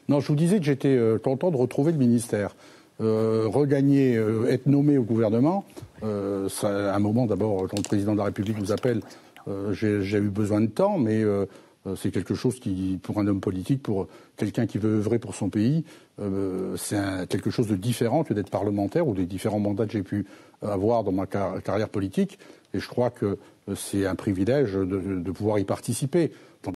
Non, je vous disais que j'étais content de retrouver le ministère. Regagner, être nommé au gouvernement, ça, à un moment d'abord, quand le président de la République vous appelle, j'ai eu besoin de temps, mais c'est quelque chose qui, pour un homme politique, pour quelqu'un qui veut œuvrer pour son pays, c'est quelque chose de différent que d'être parlementaire ou des différents mandats que j'ai pu avoir dans ma carrière politique. Et je crois que c'est un privilège de pouvoir y participer.